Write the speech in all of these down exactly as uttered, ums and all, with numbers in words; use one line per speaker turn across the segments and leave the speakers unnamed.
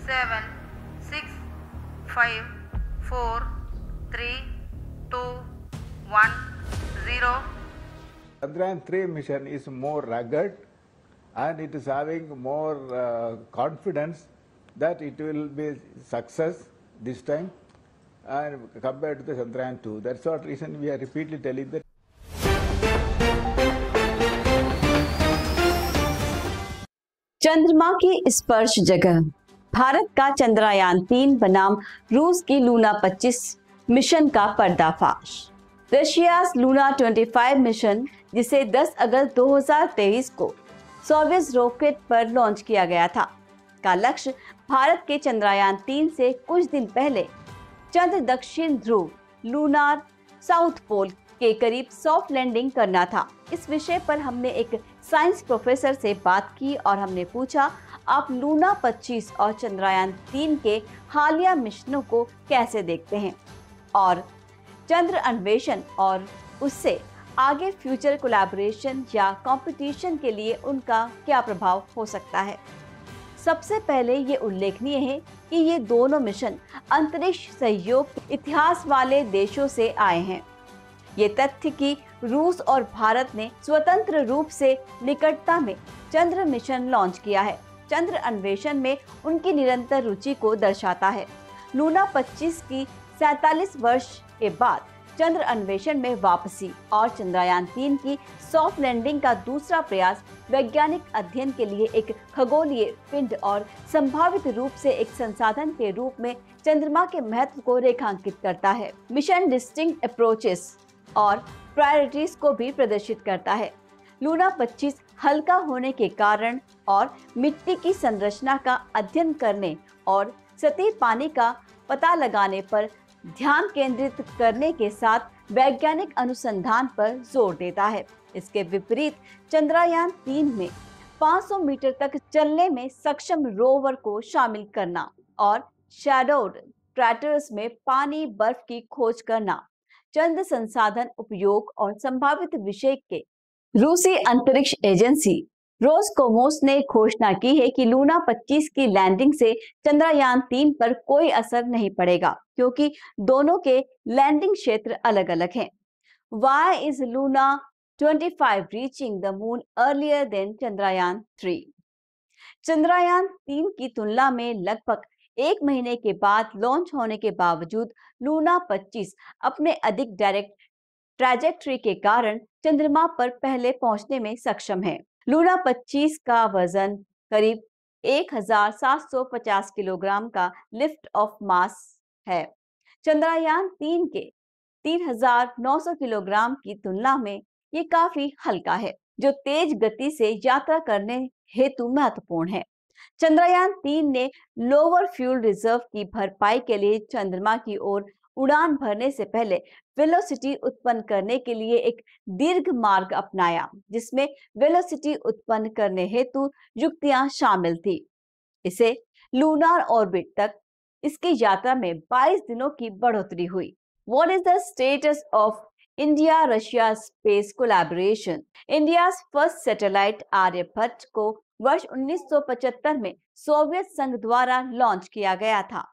seven, six, five, four, three, two, one, zero.
Chandrayaan three mission is more rugged and it is having more uh, confidence that it will be success this time and compared to the Chandrayaan two. That's what reason we are repeatedly telling that.
चंद्रमा की स्पर्श जगह भारत का चंद्रयान तीन बनाम रूस की Luna पच्चीस मिशन का पर्दाफाश। रशिया's लूना पच्चीस मिशन, जिसे दस अगस्त दो हज़ार तेईस को सोवियत रॉकेट पर लॉन्च किया गया था, का लक्ष्य भारत के चंद्रयान तीन से कुछ दिन पहले चंद्र दक्षिण ध्रुव लूनार साउथ पोल के करीब सॉफ्ट लैंडिंग करना था। इस विषय पर हमने एक साइंस प्रोफेसर से बात की और हमने पूछा, आप लूना पच्चीस और चंद्रयान तीन के हालिया मिशनों को कैसे देखते हैं और चंद्र अन्वेषण और उससे आगे फ्यूचर कोलैबोरेशन या कंपटीशन के लिए उनका क्या प्रभाव हो सकता है। सबसे पहले ये उल्लेखनीय है कि ये दोनों मिशन अंतरिक्ष सहयोग इतिहास वाले देशों से आए हैं। ये तथ्य कि रूस और भारत ने स्वतंत्र रूप से निकटता में चंद्र मिशन लॉन्च किया है, चंद्र अन्वेषण में उनकी निरंतर रुचि को दर्शाता है। लूना पच्चीस की सैंतालीस वर्ष के बाद चंद्र अन्वेषण में वापसी और चंद्रयान तीन की सॉफ्ट लैंडिंग का दूसरा प्रयास वैज्ञानिक अध्ययन के लिए एक खगोलीय पिंड और संभावित रूप से एक संसाधन के रूप में चंद्रमा के महत्व को रेखांकित करता है। मिशन डिस्टिंक्ट अप्रोचेस और प्रायोरिटीज को भी प्रदर्शित करता है। लूना पच्चीस हल्का होने के कारण और मिट्टी की संरचना का अध्ययन करने और सतही पानी का पता लगाने पर ध्यान केंद्रित करने के साथ वैज्ञानिक अनुसंधान पर जोर देता है। इसके विपरीत चंद्रयान तीन में पाँच सौ मीटर तक चलने में सक्षम रोवर को शामिल करना और शैडोड क्रेटर्स में पानी बर्फ की खोज करना, चंद्र संसाधन उपयोग और संभावित विषय के रूसी अंतरिक्ष एजेंसी रोसकोमोस ने घोषणा की है कि लूना पच्चीस की लैंडिंग से चंद्रयान तीन पर कोई असर नहीं पड़ेगा, क्योंकि दोनों के लैंडिंग क्षेत्र अलग अलग हैं। Why is Luna twenty-five reaching the moon earlier than Chandrayaan three? Chandrayaan तीन की तुलना में लगभग एक महीने के बाद लॉन्च होने के बावजूद लूना पच्चीस अपने अधिक डायरेक्ट ट्रैजेक्टरी के कारण चंद्रमा पर पहले पहुंचने में सक्षम है। लूना पच्चीस का वजन करीब एक हज़ार सात सौ पचास किलोग्राम का लिफ्ट ऑफ मास है। चंद्रयान तीन के तीन हज़ार नौ सौ किलोग्राम की तुलना में ये काफी हल्का है, जो तेज गति से यात्रा करने हेतु महत्वपूर्ण है। चंद्रयान तीन ने लोअर फ्यूल रिजर्व की भरपाई के लिए चंद्रमा की ओर उड़ान भरने से पहले वेलोसिटी उत्पन्न करने के लिए एक दीर्घ मार्ग अपनाया, जिसमें वेलोसिटी उत्पन्न करने हेतु युक्तियां शामिल थी। इसे लूनार ऑर्बिट तक इसकी यात्रा में बाईस दिनों की बढ़ोतरी हुई। What is the status of India-Russia space collaboration? India's first satellite Aryabhata को वर्ष उन्नीस सौ पचहत्तर में सोवियत संघ द्वारा लॉन्च किया गया था।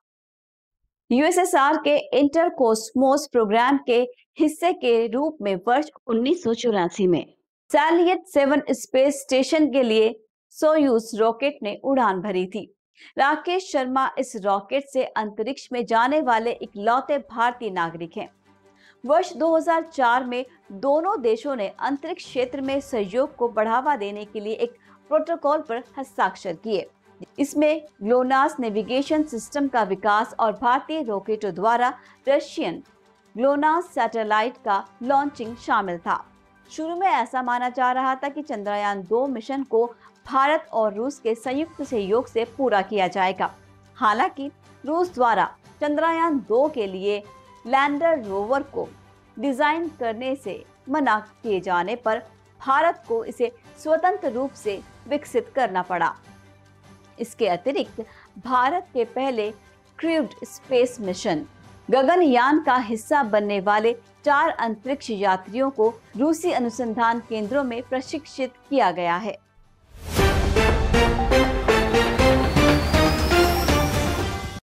यूएसएसआर के इंटरकोस्मोस प्रोग्राम के हिस्से के रूप में वर्ष उन्नीस सौ चौरासी में सैलियट सेवन स्पेस स्टेशन के लिए सोयूज रॉकेट ने उड़ान भरी थी। राकेश शर्मा इस रॉकेट से अंतरिक्ष में जाने वाले इकलौते भारतीय नागरिक हैं। वर्ष दो हज़ार चार में दोनों देशों ने अंतरिक्ष क्षेत्र में सहयोग को बढ़ावा देने के लिए एक प्रोटोकॉल पर हस्ताक्षर किए। इसमें ग्लोनास नेविगेशन सिस्टम का विकास और भारतीय रॉकेटों द्वारा रशियन ग्लोनास सैटेलाइट का लॉन्चिंग शामिल था। शुरू में ऐसा माना जा रहा था कि चंद्रयान दो मिशन को भारत और रूस के संयुक्त सहयोग से पूरा किया जाएगा। हालांकि रूस द्वारा चंद्रयान दो के लिए लैंडर रोवर को डिजाइन करने से मना किए जाने पर भारत को इसे स्वतंत्र रूप से विकसित करना पड़ा। इसके अतिरिक्त भारत के पहले क्रूड स्पेस मिशन गगनयान का हिस्सा बनने वाले चार अंतरिक्ष यात्रियों को रूसी अनुसंधान केंद्रों में प्रशिक्षित किया गया है।